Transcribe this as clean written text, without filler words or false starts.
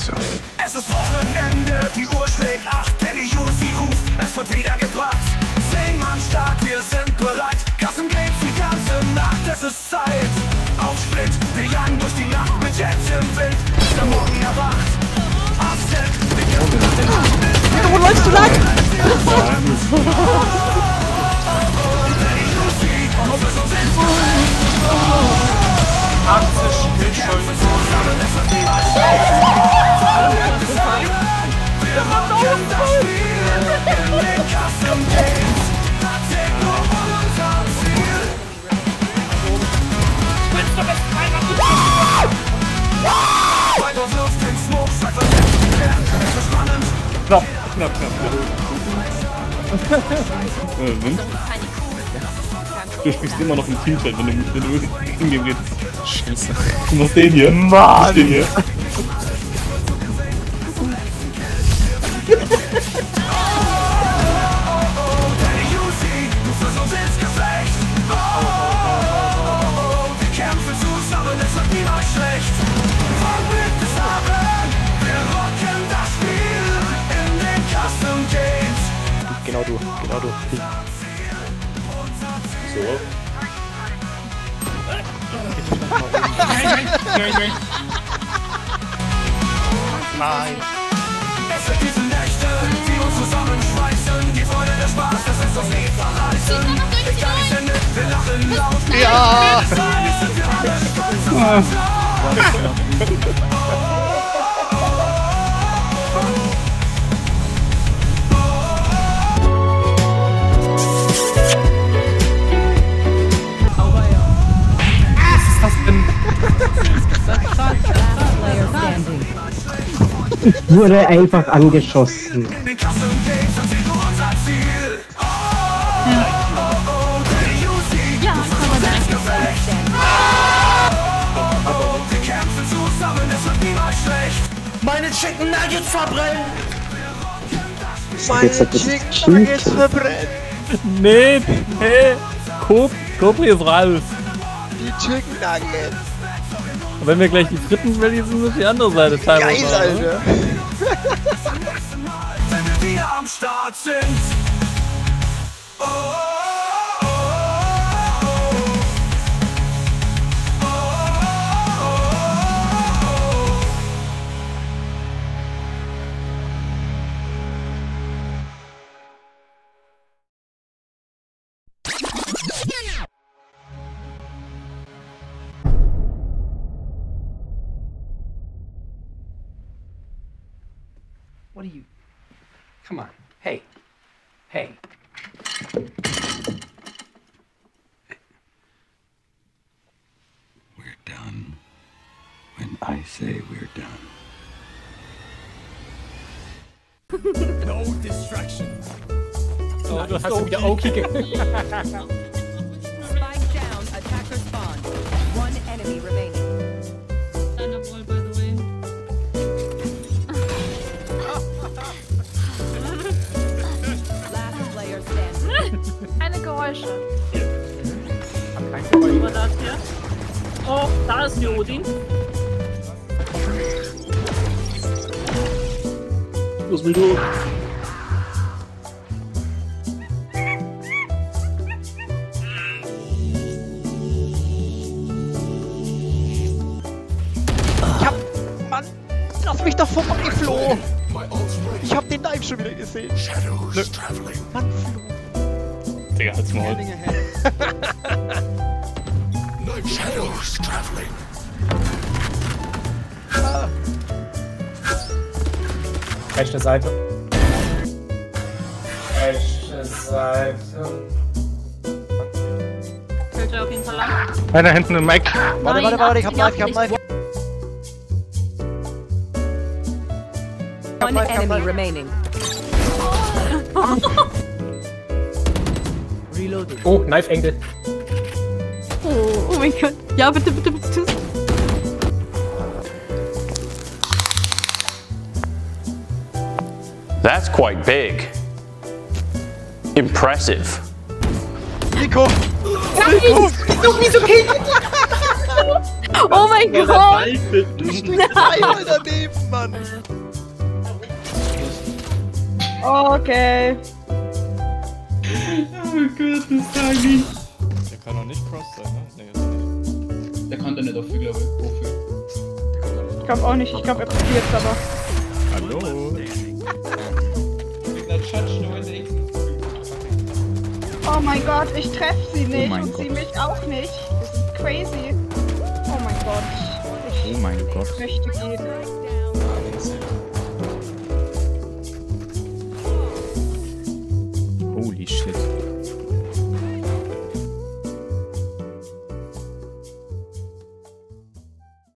Scheiße. Es ist Wochenende, die Uhr schlägt 8, der die Jussi ruft, es wird wieder gebracht. 10 Mann stark, wir sind bereit, Gassen geht die ganze Nacht, es ist Zeit. Auf Split, wir jagen durch die Nacht mit Jets im Wind, bis der Morgen erwacht. Afset, wir kämpfen nach den Nacht. Wo läufst du lang? Der die Jussi, und für so sind 80 Milchschulden. zusammen, es wird niemals wir rocken das Spiel in den Custom Games. Erzählt nur unser Ziel. Weiter wirft den Smoke, sei versetzt, es ist spannend. Knapp. Wind? Du spielst immer noch im Teamchat, wenn du in dem redest. Scheiße. Du machst den hier. Mann! Den hier. Genau du. So. Nein. Es sind diese Nächte, die uns zusammenschweißen. Die Freude, der Spaß, das ist uns nie verreißen. Egal wie Sende, wir lachen laut. Ja! Jetzt sind wir alle stolz auf uns. Wurde einfach angeschossen. Den Custom Games sind sie nur unser Ziel. Der Jussi, Ja, selbstgefecht. Wir kämpfen zusammen, es wird niemals schlecht. Meine Chicken Nuggets verbrennen! Jetzt hat das Chicken Nuggets verbrennt. Nee. Kobri ist raus. Die Chicken Nuggets. Und wenn wir gleich die Fritten verließen, muss die andere Seite teilweise. Geil, Alter. Wenn wir wieder am Start sind. Oh, oh, oh, oh, oh. What are you? Come on. Hey. Hey. We're done when I say we're done. No distractions. Oh, du hast du wieder Oki Spike down, attacker spawn. One enemy remaining. Thunderbolt, by the way. Last player standing. Keine Geräusche. kein Was war das hier? Oh, da ist die Odin. Was will du? Mann, lass mich doch vorbei, Flo. Ich hab den Knife schon wieder gesehen. Mann, Flo. Digga, halt's Maul. Shadows traveling. Rechte Seite. Rechte Seite. Fällt er auf jeden Fall lang. Einer hinten im Eck. Warte, ich hab Knife. One enemy remaining. Oh, Knife Engel. Oh mein Gott. Ja, bitte, bitte, bitte. That's quite big. Impressive. Nico! Nico! Wieso geht Oh mein Gott! Du stehst einmal daneben, Mann! Okay. Oh mein Gott, das Timing. Der kann doch nicht cross sein, ne? Nee, jetzt nicht. Der konnte nicht dafür, glaube ich. Wofür? Ich glaube auch nicht, ich glaube er probiert es aber. Hallo? Oh mein Gott, ich treffe sie nicht mein und sie Gott. mich auch nicht. Das ist crazy. Oh mein Gott. Oh mein Gott. Ich möchte gehen.